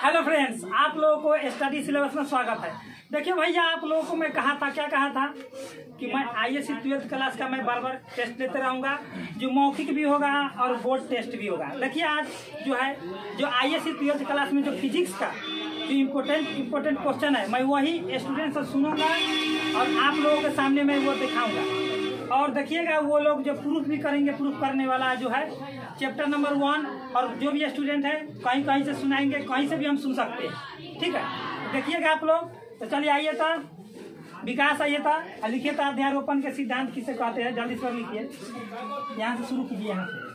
Hello friends, आप लोगों को स्टडी सिलेबस में स्वागत है। देखिए भैया, आप लोगों को मैं कहा था, क्या कहा था कि मैं आईएससी 12th क्लास का मैं बार बार टेस्ट लेते रहूँगा, जो मौखिक भी होगा और बोर्ड टेस्ट भी होगा। देखिए आज जो आईएससी 12th क्लास में जो फिजिक्स का जो इम्पोर्टेंट क्वेश्चन है, मैं वही स्टूडेंट से सुनूंगा और आप लोगों के सामने मैं वो दिखाऊंगा। और देखिएगा वो लोग जो प्रूफ भी करेंगे, प्रूफ करने वाला जो है चैप्टर नंबर 1, और जो भी स्टूडेंट है कहीं कहीं से सुनाएंगे, कहीं से भी हम सुन सकते हैं। ठीक है, तो देखिएगा आप लोग। तो चलिए आइए था विकास, आइए था लिखिए था अध्यारोपण के सिद्धांत किसे कहते हैं, जल्दी से लिखिए। यहाँ से शुरू कीजिए, यहाँ से।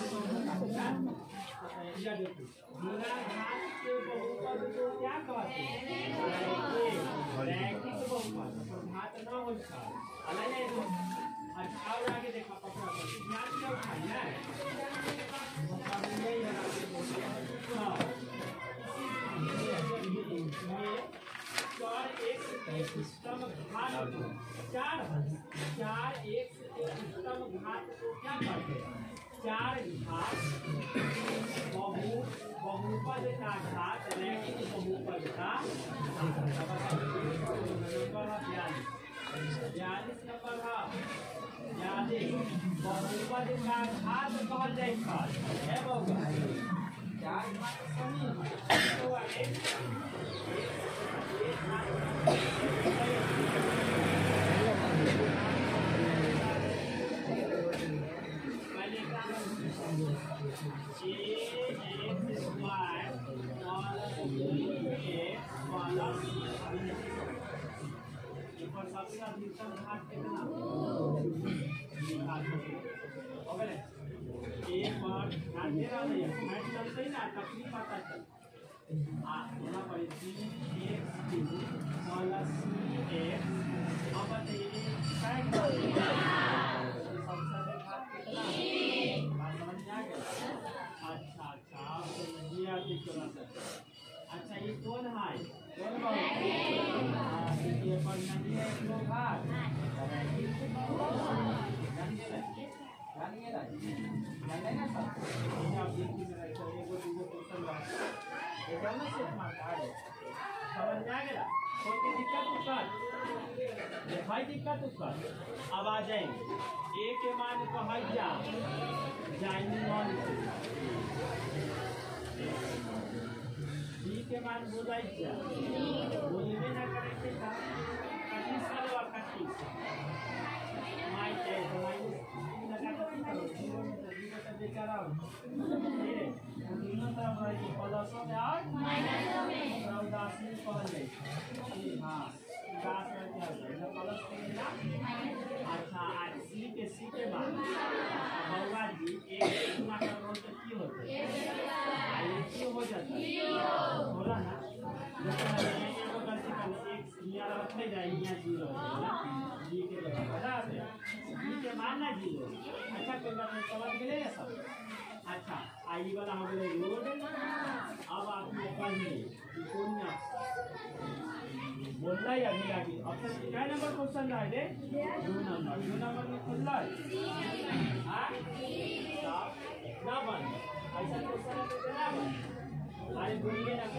चार घात बहुपद का घात रैखिक बहुपद का 42 नंबर बहुपद का घात कहल जाए अच्छा, ये कौन है? अब आ जाएंगे ए के मान बी के मान बोलने ना करेंगे अच्छा, सी के बाद हो जाता है, बोला ना मानना 0। अच्छा, समझ गए ना सब? अच्छा, आई वाला हो गए रोड। अब आपने पढ़िए बोलना ही अभी आगे। ऑप्शन क्या नंबर क्वेश्चन रहा है? 2 नंबर में खुल रहा है ना बन ऐसा क्वेश्चन ना बन। अरे बोलिए ना,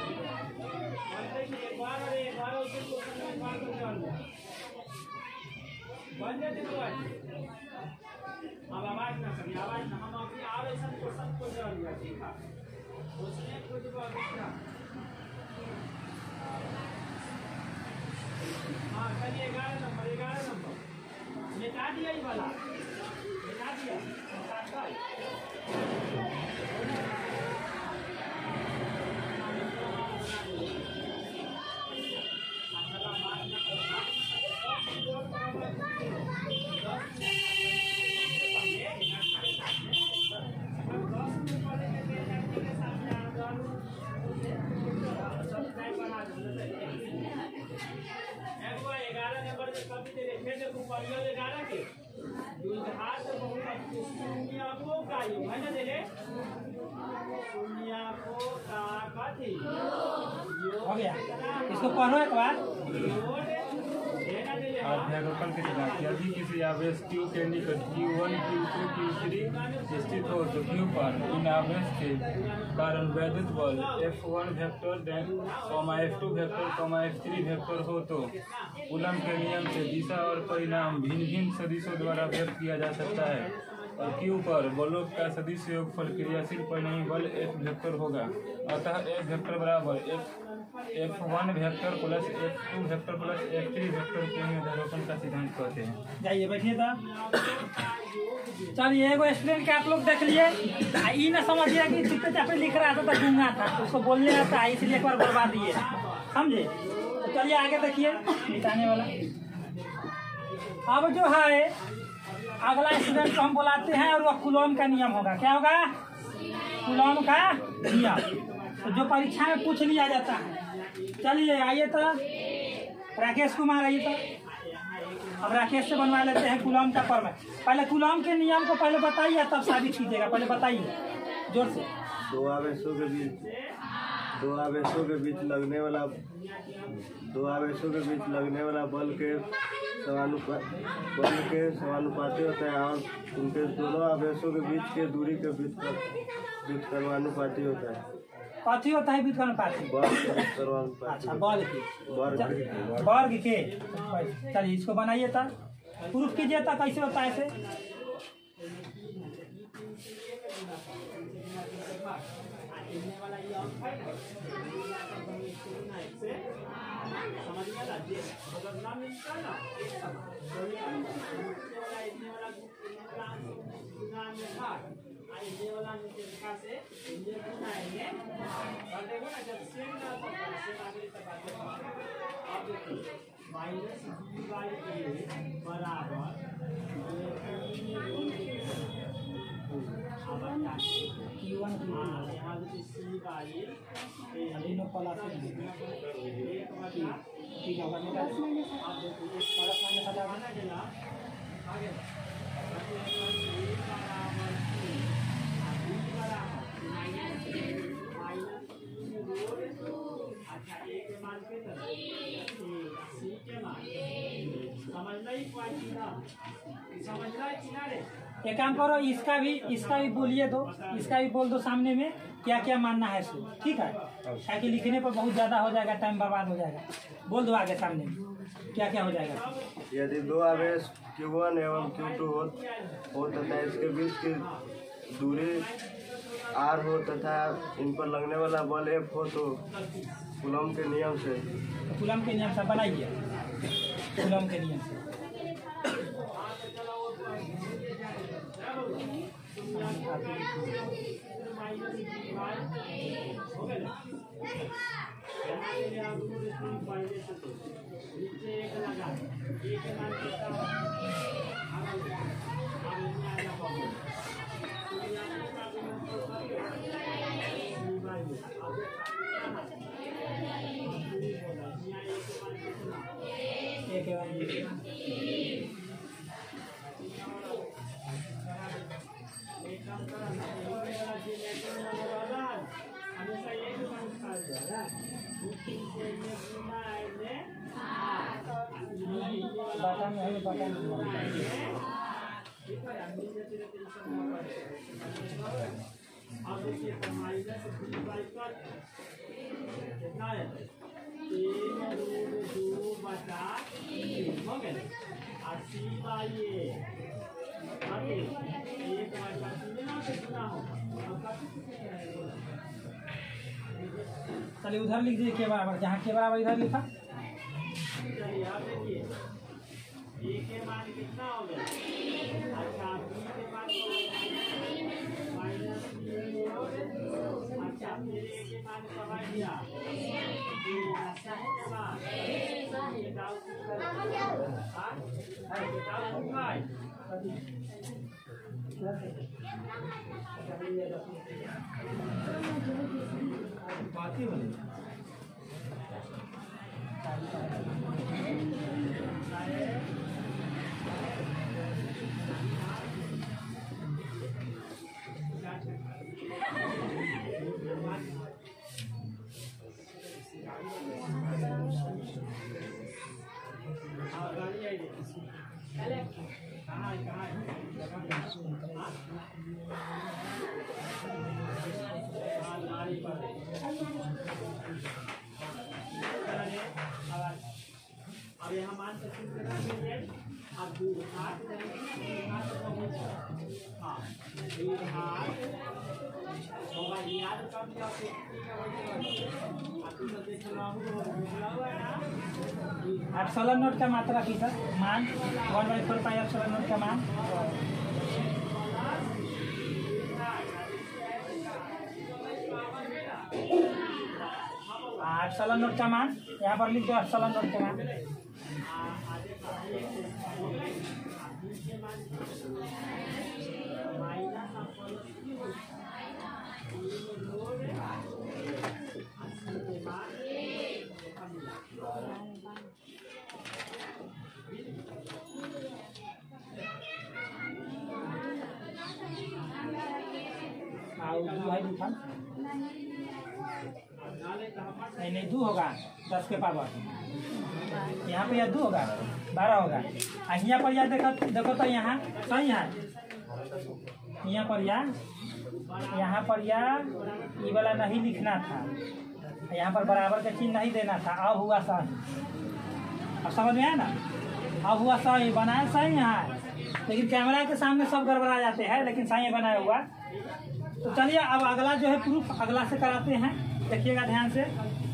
एक बार उसे क्वेश्चन एक बार तो कर लो बन जाते तो अब आवाज ना करिए, आवाज ना। हम अपनी और ऐसा क्वेश्चन को जवाब दिया, ठीक है? उसने खुद को हाँ चलिए 11 नंबर मिटा दिया, ये वाला मिटा दिया। हो गया, इसको पढ़ो एक बार। अध्यारोपण के सिद्धांत। यदि किसी आवेश Q के निकट Q1, Q2, Q3 स्थित हो तो Q पर इन आवेश के कारण वैद्युत बल F1 vector F2 vector F3 vector हो तो कूलम्ब के नियम से दिशा और परिणाम भिन्न भिन्न सदिशों द्वारा व्यक्त किया जा सकता है। और Q पर बलों का सदिश योगफल क्रियाशील परिणामी बल F वेक्टर होगा। अतः F वेक्टर बराबर F1 vector plus F2 vector plus F3 vector के अध्यारोपण का सिद्धांत कहते हैं। जाइए बैठिए था। चलिए एगो स्टूडेंट के आप लोग देख लिए, ये ना समझिए कि चिट्टे चापे लिख रहा था तो गूंगा था, उसको बोलने आता है इसलिए एक बार बर्बा दिए, समझे। तो चलिए आगे देखिए मिटाने वाला। अब जो है अगला स्टूडेंट को हम बुलाते हैं और वह कूलॉम का नियम होगा। क्या होगा? कूलॉम का नियम, तो जो परीक्षा में पूछ लिया जाता है। चलिए आइए तो राकेश कुमार आइए तो। अब राकेश से बनवा लेते हैं कूलॉम का फॉर्मूला। पहले कूलॉम के नियम को पहले बताइए तब साबित कीजिएगा। पहले बताइए जोर से। दो आवेशों के बीच लगने वाला बल के समानुपाती होता है और उनके दोनों आवेशों के बीच के दूरी के व्युत्क्रमानुपाती होता है। कथी होता है व्युत्क्रमानुपाती? अच्छा बल के वर्ग के। चलिए इसको बनाइए था, प्रूफ कीजिए था कैसे होता है ऐसे। एक काम करो, इसका भी बोलिए दो, इसका भी बोल दो सामने में क्या क्या मानना है इसको, ठीक है। ताकि लिखने पर बहुत ज़्यादा हो जाएगा, टाइम बर्बाद हो जाएगा। बोल दो आगे सामने क्या क्या हो जाएगा। यदि दो आवेश Q1 एवं Q2 हो तथा इसके बीच की दूरी R हो तथा इन पर लगने वाला बल F हो तो कूलॉम के नियम से बनाइए। कूलॉम के नियम से चलिए उधर लिख दीजिए के बराबर, जहाँ के बराबर इधर लिखा। के मान कितना हो गया? अच्छा के मान माइनस अच्छा फिर के मान कमा दिया बाकी वाले गाड़ी आई अब यहाँ मान सकते हैं अब दूर हाथ हाँ दूर हाथ होगा याद कब जाते एप्सिलॉन नॉट का मात्रा की सर मान 1/4 पाई एप्सिलॉन नॉट का मान एप्सिलॉन नॉट का मान यहाँ पर लिख दो एप्सिलॉन नॉट का मान नहीं 2 होगा 10 के पावर यहाँ पे यह 2 होगा 12 होगा यहाँ पर यह देखो तो यहाँ सही है यहाँ पर ये वाला नहीं लिखना था यहाँ पर बराबर का चिन्ह नहीं देना था अब हुआ सही अब समझ में आया ना अब हुआ सही बनाया सही यहाँ लेकिन कैमरा के सामने सब गड़बड़ा जाते हैं लेकिन सही बनाया हुआ तो चलिए अब अगला जो है प्रूफ अगला से कराते हैं देखिएगा ध्यान से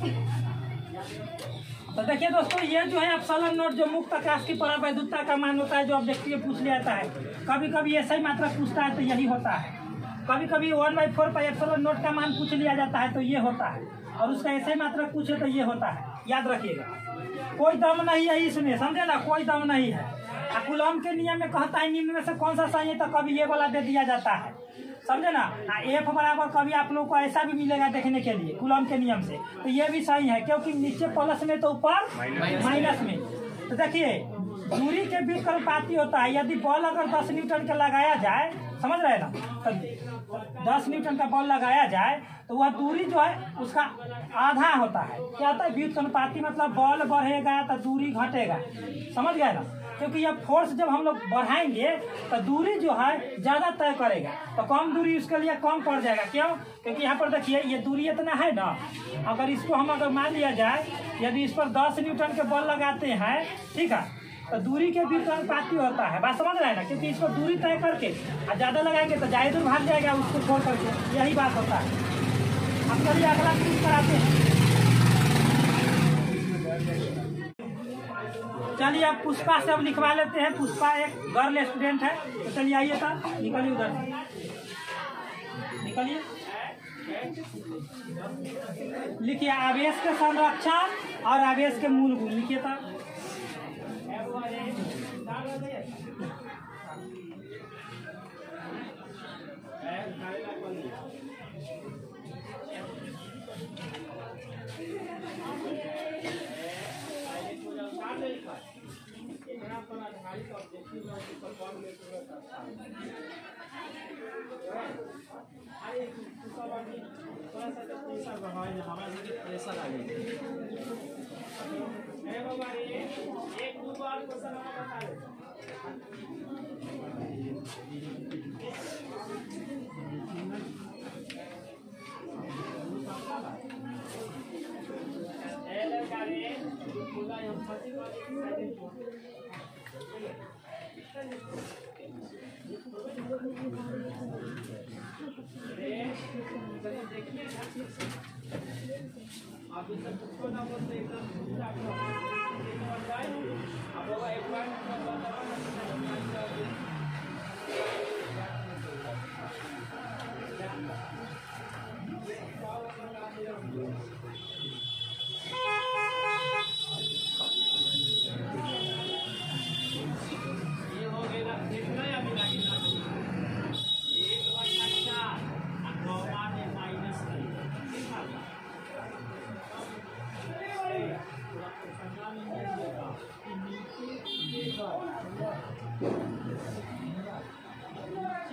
तो देखिए दोस्तों ये जो है एप्सिलॉन नॉट जो मुक्त आकाश की परावैद्युतता का मान होता है जो ऑब्जेक्टिव पूछ लिया जाता है कभी कभी ऐसा ही मात्रा पूछता है तो यही होता है कभी कभी 1/4 पाई एप्सिलॉन नॉट का मान पूछ लिया जाता है तो ये होता है और उसका ऐसे ही मात्रा पूछे तो ये होता है याद रखिएगा कोई दम नहीं है इसमें समझे ना कोई दम नहीं है कूलॉम के नियम में कहता है निम्न में से कौन सा सही है तो कभी ये वाला दे दिया जाता है समझे ना एफ बराबर कभी आप लोग को ऐसा भी मिलेगा देखने के लिए कूलॉम के नियम से तो ये भी सही है क्योंकि नीचे प्लस में तो ऊपर माइनस में तो देखिए दूरी के बीच अनुपाती होता है यदि बॉल अगर 10 न्यूटन का लगाया जाए समझ रहे ना तो 10 न्यूटन का बॉल लगाया जाए तो वह दूरी जो है उसका आधा होता है क्या होता है व्युत्पन्नपाती मतलब बॉल बढ़ेगा तो दूरी घटेगा समझ गए ना क्योंकि यह फोर्स जब हम लोग बढ़ाएंगे तो दूरी जो है ज़्यादा तय करेगा तो कम दूरी उसके लिए कम पड़ जाएगा क्यों क्योंकि यहाँ पर देखिए ये दूरी इतना है ना अगर इसको हम अगर मान लिया जाए यदि इस पर 10 न्यूटन के बॉल लगाते हैं ठीक है तो दूरी के बीच अनुपाती होता है बात समझ रहे हैं ना क्योंकि इसको दूरी तय करके और ज़्यादा लगाएंगे तो ज़्यादा दूर भाग जाएगा उसको छोड़ करके यही बात होता है अब चलिए अगला प्रूफ कराते हैं चलिए अब पुष्पा से अब लिखवा लेते हैं पुष्पा एक गर्ल स्टूडेंट है तो चलिए आइए था निकलिए उधर निकलिए लिखिए आवेश के संरक्षण और आवेश के मूल गुण लिखिए था प्रेशर आ गई एक दो बार क्वेश्चन बता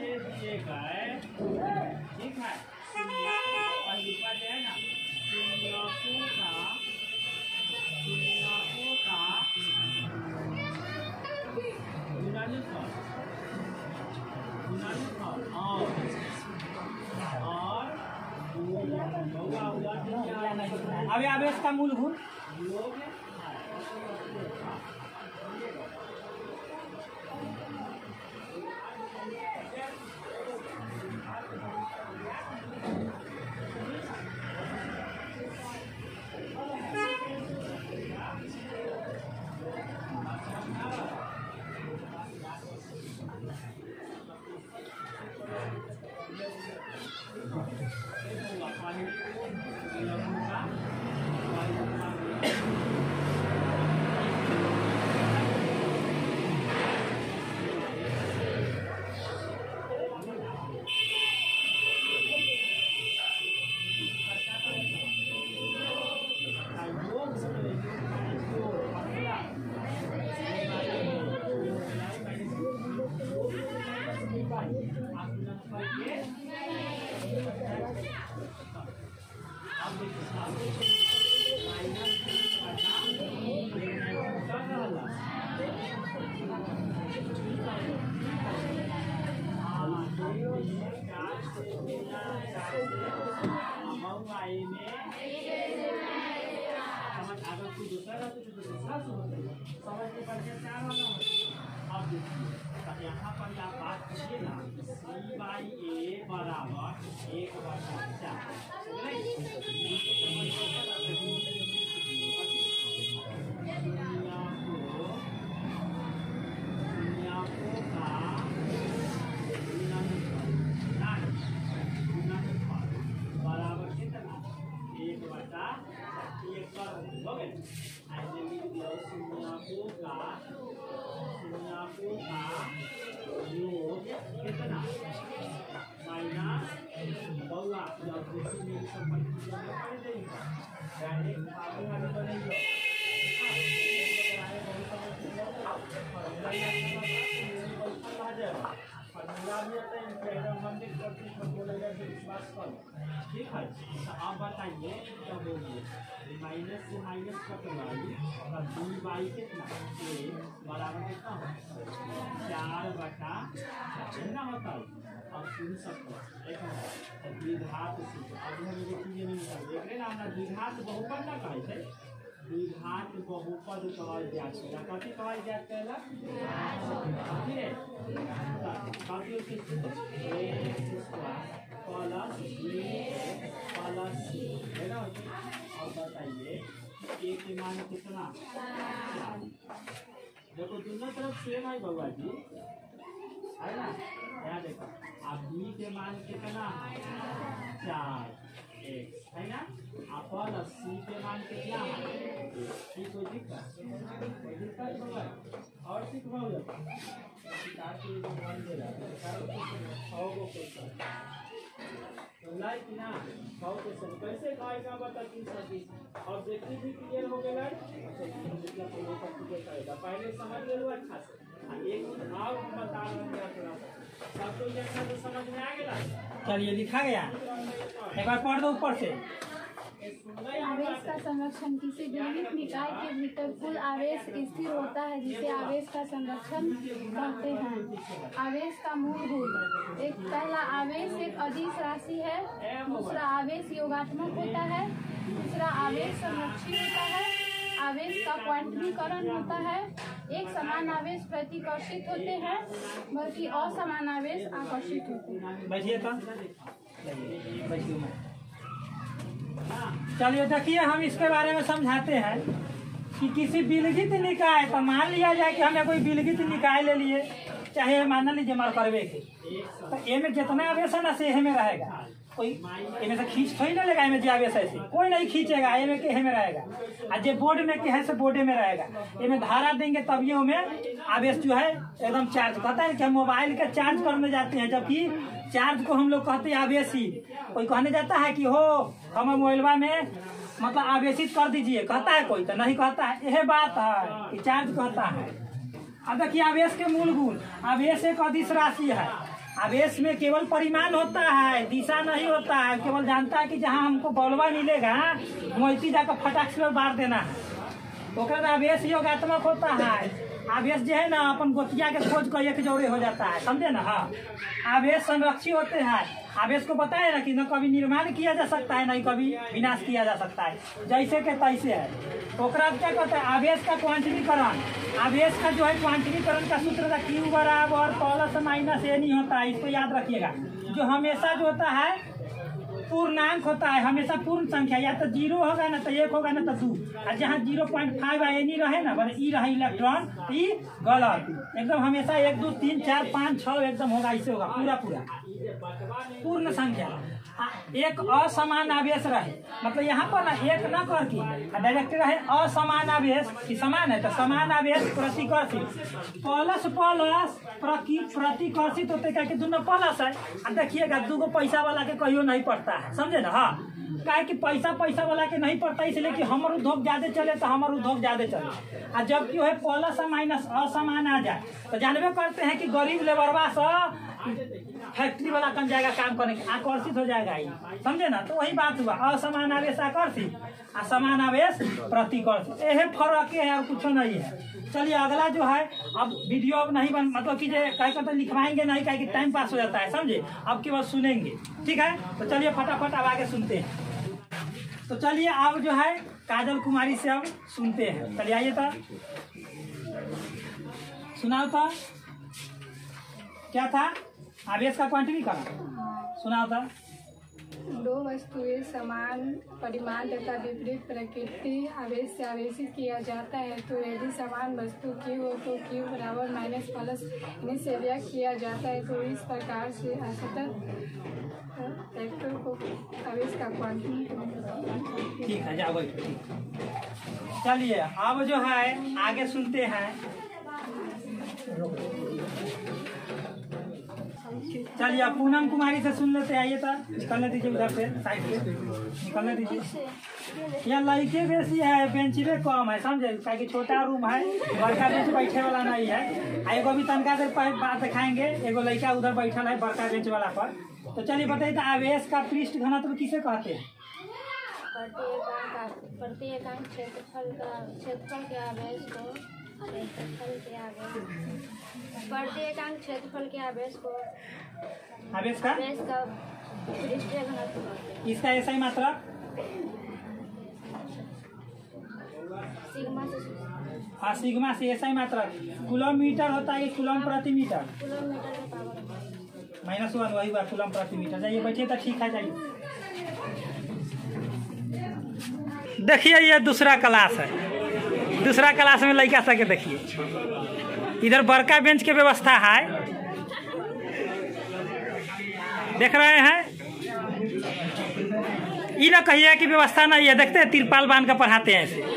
ठीक है और लिखा है ना अब आवेश का मूल गुण यहाँ पर आप बात कीजिए ना C/A बराबर 1 ठीक है। तो आप बताइए क्या बोलिए, माइनस से माइनस कटवाई और डी बाई कितना ए बराबर कितना हो 4/4 ना होता है। अब सुन सकते एक द्विघात सूत्र अभी हम देखिए नहीं कर देख रहे ना हमरा द्विघात बहुपद ना कहै छै, द्विघात बहुपद कहल जाइ छै। कथी कहल जाइ छै ला कथी रे बाकी के a² plus b plus c है ना। अब बताइए a के मान कितना 4। देखो दोनों तरफ सेम है बाबा जी है ना। यहाँ देखो अब b के मान कितना 4x है ना। आप प्लस c के मान कितना है ठीक कोई दिक्कत बाबा और सीखवाओ लाइक ना कैसे खाएगा बता 320 ऑब्जेक्टिव भी क्लियर हो गया पहले समझ ले लो अच्छा से। एक और हम बता रहे हैं सब तो अच्छा तो समझ में आ गया। चलिए लिखा गया एक बार पढ़ दो ऊपर से। आवेश का संरक्षण किसी विद्युत निकाय के भीतर कुल आवेश स्थिर होता है जिसे आवेश का संरक्षण कहते हैं। आवेश का मूल गुण एक पहला आवेश एक अदिश राशि है, दूसरा आवेश योगात्मक होता है, तीसरा आवेश संरक्षित होता है, आवेश का क्वांटमीकरण होता है, एक समान आवेश प्रतिकर्षित होते हैं बल्कि असमान आवेश आकर्षित होते हैं। बैठिए तो चलिए देखिए हम इसके बारे में समझाते हैं कि किसी विलगित निकाय तो मान लिया जाए कि हमें कोई विलगित निकाय ले लिए, चाहे मान लीजिए मार करवे के तो ए में जितना आवेश है ना से में रहेगा। कोई इनमें से खींच थोड़ी ना लेगा, इनमें आवेश ऐसे कोई नहीं खींचेगा, ए में के में रहेगा और जो बोर्ड में के है से बोर्डे में रहेगा। इनमें धारा देंगे तब ये में आवेश जो है एकदम चार्ज कहता है कि हम मोबाइल का चार्ज करने जाते हैं, जबकि चार्ज को हम लोग कहते हैं आवेशी। कोई कहने जाता है कि हो हम मोबाइलवा में मतलब आवेशित कर दीजिए, कहता है कोई तो नहीं कहता है। यह बात है कि चार्ज कहता है। अब देखिए आवेश के मूल गुण, आवेश एक अदिश राशि है। आवेश में केवल परिमाण होता है, दिशा नहीं होता है। केवल जानता है कि जहाँ हमको बॉलवा मिलेगा वहीं जाकर फटाक से मार देना है। ओकरा आवेश योगात्मक होता है। आवेश जो है ना अपन गोतिया के खोज कर एक जोड़े हो जाता है, समझे ना। हाँ, आवेश संरक्षित होते हैं। आवेश को पता है ना कि न कभी निर्माण किया जा सकता है, न कभी विनाश किया जा सकता है, जैसे के तैसे है। ओकरा क्या कहता है, आवेश का क्वांटिटीकरण। आवेश का जो है क्वांटिटीकरण का सूत्र था Q बराबर प्लस माइनस ए नहीं होता है, इसको याद रखिएगा। जो हमेशा जो होता है पूर्णांक होता है, हमेशा पूर्ण संख्या, या तो 0 होगा ना तो 1 होगा ना तो 2। और जहाँ 0.5 एनी रहे ना, बस ई रहे इलेक्ट्रॉन, ई गलत एकदम। हमेशा 1 2 3 4 5 6 एकदम होगा, ऐसे होगा पूरा पूर्ण संख्या। एक असमान आवेश रहे, मतलब यहाँ पर ना एक न करके डायरेक्ट रहे असमान आवेश की समान है तो समान आवेश प्रतिकर्षित प्लस प्लस प्रतिकर्षित होते क्या कि दोनों प्लस है। देखिएगा दूगो पैसा वाला के कहियो नहीं पड़ता है, समझे ना। हाँ, काहे कि पैसा वाला के नहीं पड़ता, इसलिए कि हमारे उद्योग ज्यादा चले तो हमारे उद्योग ज्यादा चले। और जब कि है प्लस माइनस असमान आ जाए तो जानबे करते हैं कि गरीब लेबरवा से फैक्ट्री वाला कम जाएगा काम करने के, आकर्षित हो जाएगा ये, समझे ना। तो वही बात हुआ, असमान आवेश आकर्षित और समान आवेश प्रतिकर्षित, यही फर्क है और कुछ नहीं है। चलिए अगला जो है, अब वीडियो अब नहीं बन, मतलब कि कहीं तो लिखवाएंगे नहीं, कहीं टाइम पास हो जाता है, समझे। अब की बात सुनेंगे, ठीक है। तो चलिए फटाफट अब आगे सुनते हैं। तो चलिए अब जो है काजल कुमारी से अब सुनते हैं। चलिए आइए तो सुनाओ तो क्या था आवेश का क्वांटिटीकरण, सुनाओ तो। दो वस्तुएं समान परिमाण तथा विपरीत प्रकृति आवेश से आवेशित किया जाता है तो यदि समान वस्तु Q हो तो Q बराबर माइनस प्लस इन्हीं से व्यक्त किया जाता है। तो इस प्रकार से असतत वेक्टर को आवेश का क्वांटिटी। ठीक है, जाओ बैठो। चलिए अब जो है आगे सुनते हैं। चलिए पूनम कुमारी से सुन लेते हैं। आइए तो निकलने दीजिए, उधर से साइड से निकलने दीजिए। यहाँ लड़के बेसी है, बेंच पे कम है, समझे। ताकि छोटा रूम है, बड़का बेंच बैठे वाला नहीं है। एगो भी तनका देर बात दिखाएंगे, एगो लड़का उधर बैठा है बड़का बेंच वाला पर। तो चलिए बताइए, तो आवेश का पृष्ठ घनत्व किसे कहते हैं? प्रति एकांक क्षेत्रफल के आवेश को प्रति एकांक क्षेत्रफल के आवेश को आवेश का पृष्ठीय घनत्व, इसका ऐसा ही मात्रा सिग्मा से हाँ, सिग्मा से ऐसा ही मात्रा किलोमीटर होता है कि कूलम प्रति मीटर, किलोमीटर के पावर -1 वही हुआ कूलम प्रति मीटर। जाइए बैठिए तो ठीक है। जाइए देखिए, ये दूसरा क्लास है। दूसरा क्लास में लड़का सके देखिए, इधर बड़का बेंच के व्यवस्था है, देख रहे हैं। ये ना कहिए कि व्यवस्था नहीं है, देखते हैं तिरपाल बांध कर पढ़ाते हैं ऐसे।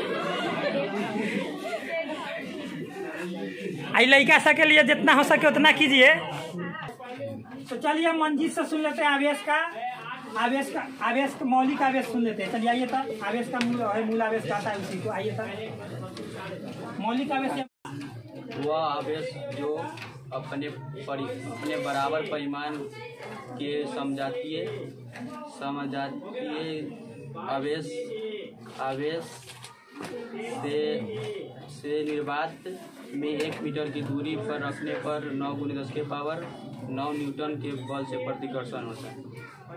आई लड़का सके लिए जितना हो सके उतना कीजिए। तो चलिए मंजीत से सुन लेते हैं आवेश का मौलिक आवेश सुन लेते हैं। चलिए आइए तो आवेश का मूल आवेश कहता है उसी को। आइए तो मौलिक आवेश वह आवेश जो अपने बराबर परिमाण के समजातीय आवेश से निर्वात में 1 मीटर की दूरी पर रखने पर 9 × 10 के पावर 9 न्यूटन के बल से प्रतिकर्षण होता है।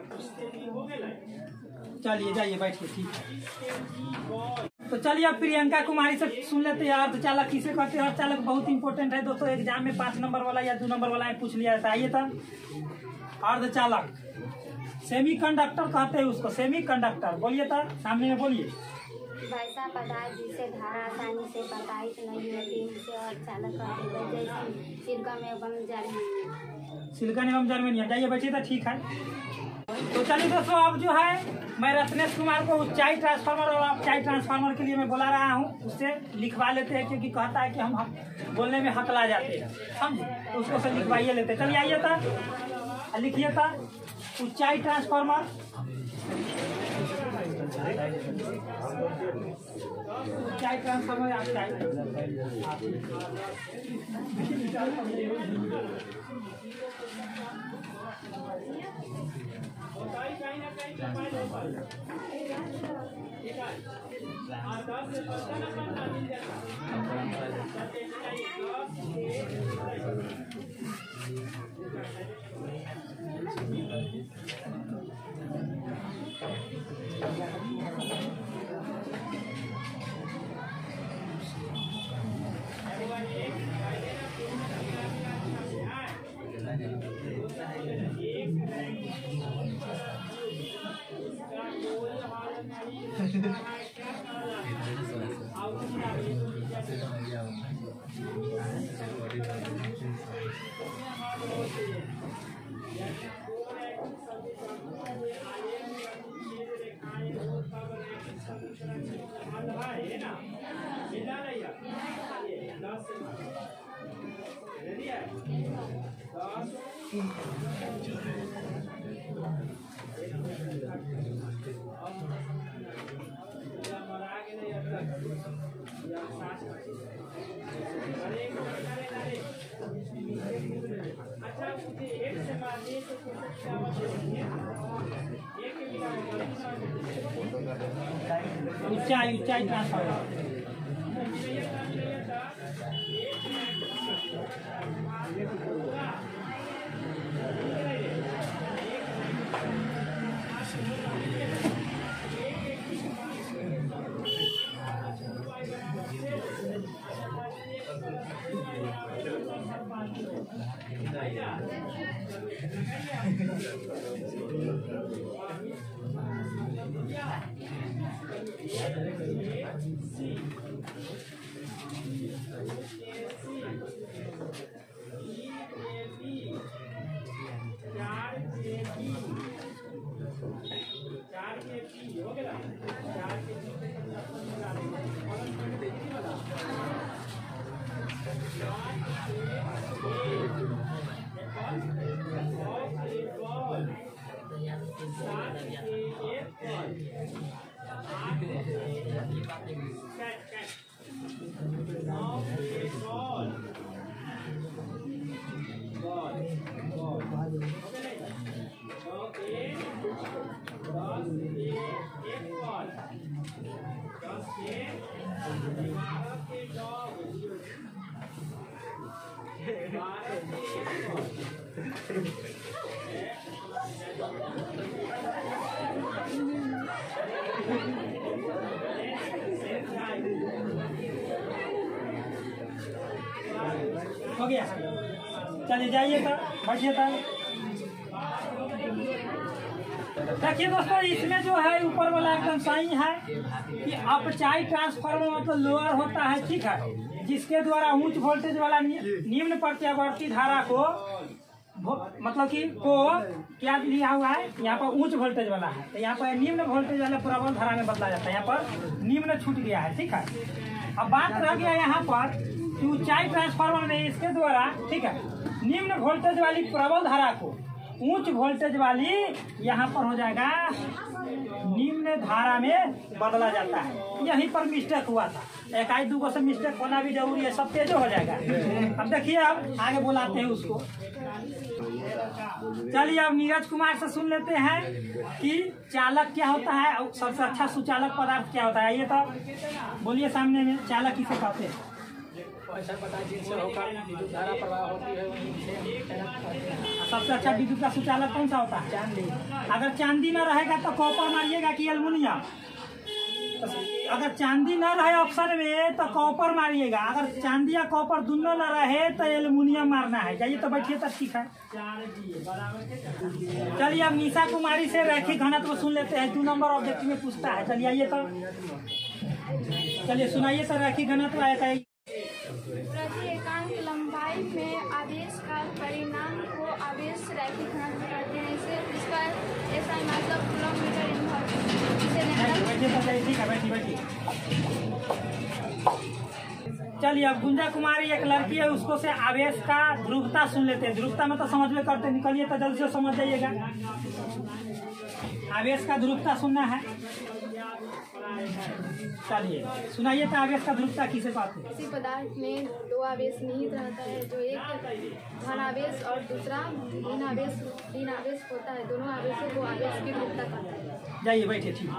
चलिए जाइए बैठिए, ठीक है। तो चलिए अब प्रियंका कुमारी से सुन लेते हैं। अर्धचालक किसे कहते हैं? अर्धचालक बहुत इंपॉर्टेंट है दोस्तों, एग्जाम में 5 नंबर वाला या 2 नंबर वाला पूछ लिया जाता है। आइए तो अर्धचालक सेमीकंडक्टर कहते हैं उसको, सेमीकंडक्टर। बोलिए तो, सामने में बोलिए। वैसा पदार्थ जिसे धारा आसानी से प्रकाशित नहीं होती उसे अर्धचालक कहते हैं, जैसे सिलिकॉन एवं जर्मेनियम। सिलिकॉन एवं जर्मेनियम, जाइए बैठिए तो ठीक है। तो चलिए दोस्तों, अब जो है मैं रत्नेश कुमार को ऊंचाई ट्रांसफार्मर और अपचाई ट्रांसफार्मर के लिए मैं बुला रहा हूँ, उससे लिखवा लेते हैं, क्योंकि कहता है कि हम बोलने में हकला जाते हैं, समझे। तो उसको से लिखवाइए लेते हैं। चलिए आइए तो लिखिए तो ऊंचाई ट्रांसफार्मर। ऊंचाई ट्रांसफार्मर होता ही कहीं ना कहीं कंबाइन होता है, ठीक है। और 10 से बढ़ता ना बढ़ता मिल जाता ऊंचाई ट्रांसफर हो गया। चलिए जाइए तो बैठिए तो। देखिए दोस्तों, इसमें जो है ऊपर वाला एकदम सही है कि अपचाई ट्रांसफार्मर मतलब लोअर होता है, ठीक है, जिसके द्वारा उच्च वोल्टेज वाला निम्न प्रत्यावर्ती धारा को मतलब कि को क्या लिया हुआ है, यहाँ पर उच्च वोल्टेज वाला है तो यहाँ पर निम्न वोल्टेज वाला प्रबल धारा में बदला जाता है। यहाँ पर निम्न छूट गया है, ठीक है। अब बात रह गया यहाँ पर कि ऊंचाई ट्रांसफार्मर में इसके द्वारा, ठीक है, निम्न वोल्टेज वाली प्रबल धारा को उच्च वोल्टेज वाली यहाँ पर हो जाएगा निम्न धारा में बदला जाता है। यहीं पर मिस्टेक हुआ था, एक आध दूगो से मिस्टेक होना भी जरूरी है, सब तेज हो जाएगा। अब देखिए, अब आगे बुलाते हैं उसको। चलिए अब नीरज कुमार से सुन लेते हैं कि चालक क्या होता है और सबसे अच्छा सुचालक पदार्थ क्या होता है। ये तो बोलिए सामने में, चालक किसे कहते हैं? धारा प्रवाह होती है। सबसे अच्छा विद्युत का सुचालक कौन सा होता है? चांदी। अगर चांदी न रहेगा तो कॉपर मारिएगा कि एल्युमिनियम? अगर चांदी न रहे ऑप्शन में तो कॉपर मारिएगा, अगर चांदी या कॉपर दोनों न रहे तो एल्युमिनियम मारना है। जाइए तो बैठिए तब, ठीक है। चलिए अब निशा कुमारी से रैखिक घनत्व सुन लेते हैं, 2 नंबर ऑब्जेक्ट में पूछता है। चलिए आइए तो, चलिए सुनाइए सर, रैखिक घनत्व आया था। प्रति एकांक लंबाई में आवेश का परिमाण को आवेश रैखिक घनत्व कहते हैं। इसका ऐसा मतलब किलोमीटर चलिए अब गुंजा कुमारी एक लड़की है, उसको से आवेश का ध्रुवता सुन लेते हैं। ध्रुवता में तो समझ में करते, निकलिए तो जल्दी से समझ जाइएगा। आवेश का ध्रुवता सुनना है। चलिए सुनाइए तो आवेश का ध्रुवता किसे पाते हैं? किसी पदार्थ में दो आवेश निहित रहता है, जो एक धन आवेश और दूसरा ऋण आवेश होता है। दोनों आवेशों को आवेश की ध्रुवता कहते हैं। जाइए बैठिए, ठीक।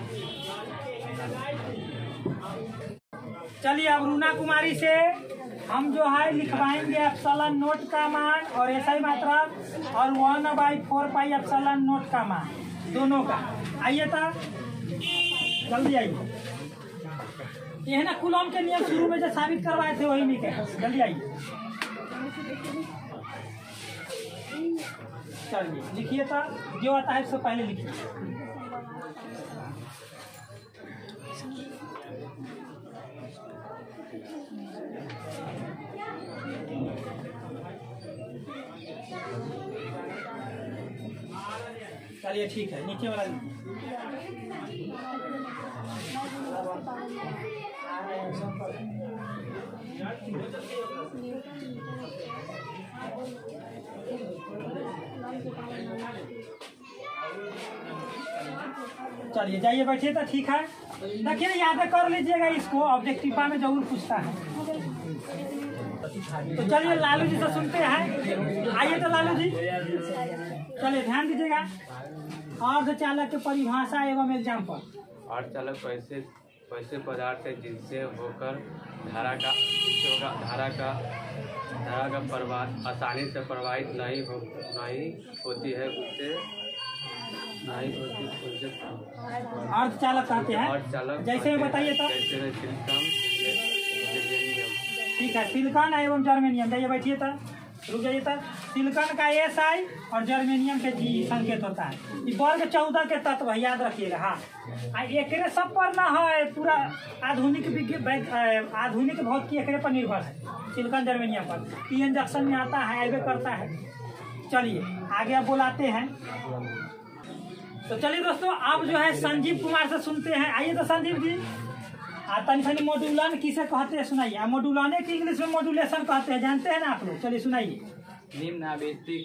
चलिए अब रूना कुमारी से हम जो है लिखवाएंगे एप्सिलॉन नोट का मान और एसआई मात्रा और 1/4 पाई एप्सिलॉन नोट का मान दोनों का। आइए था, जल्दी आइए। ये है ना कूलॉम के नियम शुरू में जो साबित करवाए थे वही नहीं कहे। जल्दी आइए, चलिए लिखिए था, जो आता है उससे पहले लिखिए। चलिए ठीक है, नीचे वाला चलिए जाइए बैठिए तो ठीक है। देखिए याद कर लीजिएगा इसको, ऑब्जेक्टिव में जरूर पूछता है। तो चलिए लालू जी से सुनते हैं। आइए तो लालू जी, चलिए ध्यान दीजिएगा। अर्धचालक के परिभाषा एवं एग्जाम्पल। अर्धचालक वैसे पदार्थ है जिनसे होकर धारा का प्रवाह आसानी से प्रवाहित नहीं होती है, उससे अर्धचालक कहते हैं। अर्धचालक जैसे बताइए तो। जैसे ठीक है, सिलिकॉन एवं जर्मेनियम। जाइए बैठिए तो, रुक जाइए तो। सिलिकॉन का SI और जर्मेनियम के G संकेत होता है। ये वर्ग 14 के तत्व है, याद रखिएगा। हाँ, एकरे सब पर ना है, पूरा आधुनिक भौतिकी एकरे पर निर्भर है, सिलिकॉन जर्मेनियम पर। पीएन जंक्शन में आता है, आइबे करता है। चलिए आगे आप बुलाते हैं। तो चलिए दोस्तों, अब जो है संजीव कुमार से सुनते हैं। आइए तो संजीव जी, तनिक मॉड्यूलन किसे कहते हैं सुनाइए। मॉड्यूलने की इंग्लिश में मॉड्यूलेशन कहते हैं, जानते हैं ना आप लोग। चलिए सुनाइए। निम्न आवृत्ति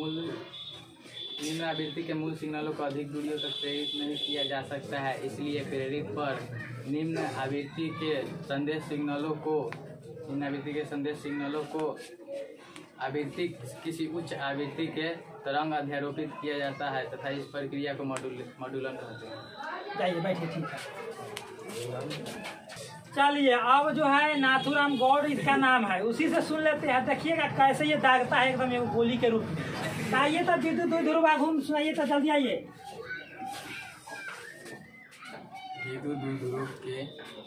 के मूल सिग्नलों को अधिक दूरियों तक प्रेरित नहीं किया जा सकता है, इसलिए प्रेरित पर निम्न आवृत्ति के संदेश सिग्नलों को आवृत्ति किसी उच्च आवृत्ति के तरंग अध्यारोपित किया जाता है तथा इस प्रक्रिया को मॉड्यूलन कहते हैं। जाइए बैठिए, ठीक है। चलिए अब जो है नाथुराम गौड़ इसका नाम है, उसी से सुन लेते हैं। देखिएगा कैसे ये दागता है एकदम एक गोली के रूप में। आइए तो विद्युत ध्रुवा घूम सुनाइए तो, जल्दी आइए। विद्युत द्विध्रुव के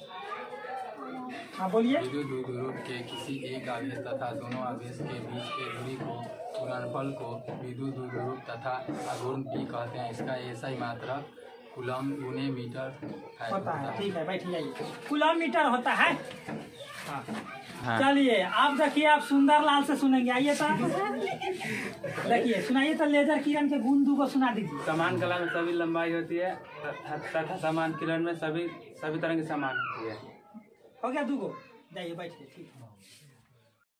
हाँ बोलिए। विद्युत द्विध्रुव के किसी एक आवेश तथा दोनों आवेश के बीच के दूरी को गुणनफल को विद्युत द्विध्रुव तथा आघूर्ण P कहते हैं। इसका SI मात्रक कूलम गुने मीटर होता है। ठीक है, बैठ जाइए। कूलम मीटर होता है। हाँ। चलिए अब देखिए, आप सुंदर लाल से सुनेंगे। आइए तो देखिए, सुनाइए तो। लेजर किरण के गुण 2 को सुना दीजिए। समान कला में सभी लंबाई होती है तथा समान किरण में सभी तरह की समान होती है। हो गया 2 को। जाइए बैठिए, ठीक है।